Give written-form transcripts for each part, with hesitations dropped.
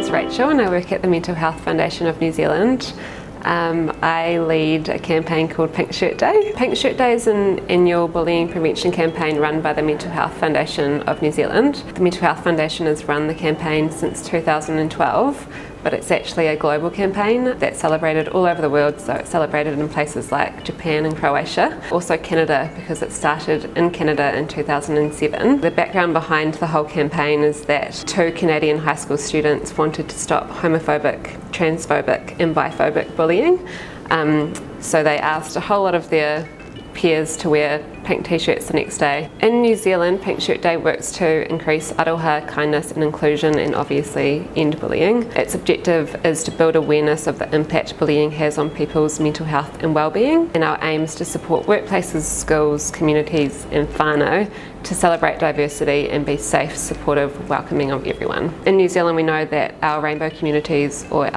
name's Rachel and I work at the Mental Health Foundation of New Zealand. I lead a campaign called Pink Shirt Day. Pink Shirt Day is an annual bullying prevention campaign run by the Mental Health Foundation of New Zealand. The Mental Health Foundation has run the campaign since 2012, but it's actually a global campaign that's celebrated all over the world, so it's celebrated in places like Japan and Croatia. Also Canada, because it started in Canada in 2007. The background behind the whole campaign is that 2 Canadian high school students wanted to stop homophobic, transphobic and biphobic bullying. So they asked a whole lot of their peers to wear pink t-shirts the next day. In New Zealand, Pink Shirt Day works to increase aroha, kindness and inclusion, and obviously end bullying. Its objective is to build awareness of the impact bullying has on people's mental health and well-being, and our aim is to support workplaces, schools, communities and whānau to celebrate diversity and be safe, supportive, welcoming of everyone. In New Zealand we know that our rainbow communities or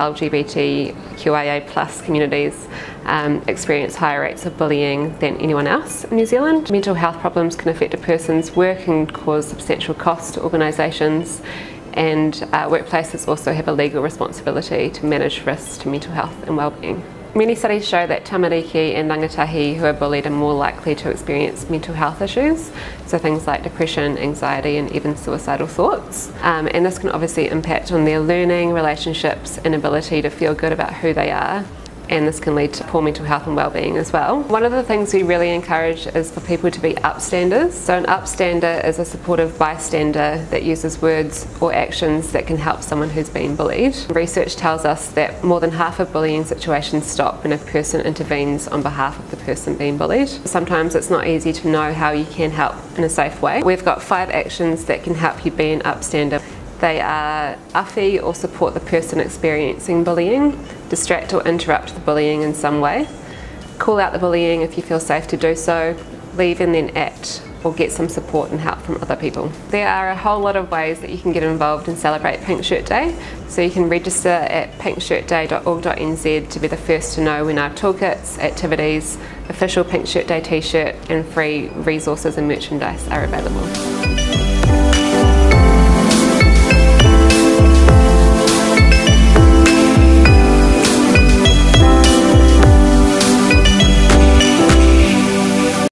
LGBTQIA+ communities experience higher rates of bullying than anyone else in New Zealand. Mental health problems can affect a person's work and cause substantial cost to organisations, and workplaces also have a legal responsibility to manage risks to mental health and well-being. Many studies show that tamariki and rangatahi who are bullied are more likely to experience mental health issues, so things like depression, anxiety and even suicidal thoughts. And this can obviously impact on their learning, relationships and ability to feel good about who they are. And this can lead to poor mental health and well-being as well. One of the things we really encourage is for people to be upstanders. So an upstander is a supportive bystander that uses words or actions that can help someone who's been bullied. Research tells us that more than half of bullying situations stop when a person intervenes on behalf of the person being bullied. Sometimes it's not easy to know how you can help in a safe way. We've got 5 actions that can help you be an upstander. They are awhi, or support the person experiencing bullying, distract or interrupt the bullying in some way, call out the bullying if you feel safe to do so, leave and then act, or get some support and help from other people. There are a whole lot of ways that you can get involved and celebrate Pink Shirt Day, so you can register at pinkshirtday.org.nz to be the first to know when our toolkits, activities, official Pink Shirt Day t-shirt and free resources and merchandise are available.